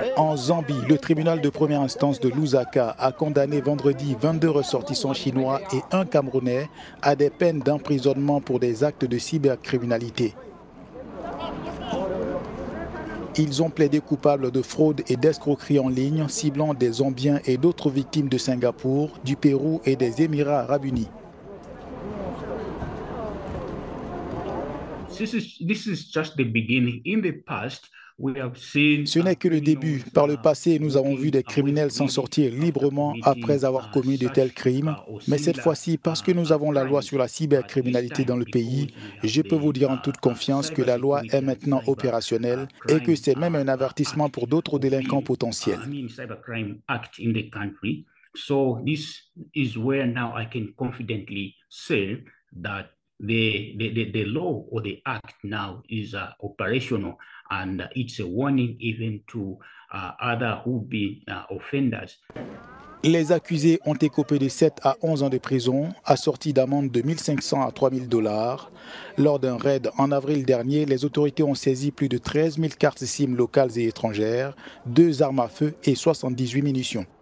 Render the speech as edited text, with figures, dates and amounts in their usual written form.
En Zambie, le tribunal de première instance de Lusaka a condamné vendredi 22 ressortissants chinois et un Camerounais à des peines d'emprisonnement pour des actes de cybercriminalité. Ils ont plaidé coupables de fraude et d'escroquerie en ligne, ciblant des Zambiens et d'autres victimes de Singapour, du Pérou et des Émirats arabes unis. Ce n'est que le début. Par le passé, nous avons vu des criminels s'en sortir librement après avoir commis de tels crimes. Mais cette fois-ci, parce que nous avons la loi sur la cybercriminalité dans le pays, je peux vous dire en toute confiance que la loi est maintenant opérationnelle et que c'est même un avertissement pour d'autres délinquants potentiels. So this is where now I can confidently say that the law or the act now is operational, and it's a warning even to other would-be offenders. Les accusés ont écopé de 7 à 11 ans de prison, assortis d'amendes de 1 500 à 3 000 $. Lors d'un raid en avril dernier, les autorités ont saisi plus de 13 000 cartes SIM locales et étrangères, 2 armes à feu et 78 munitions.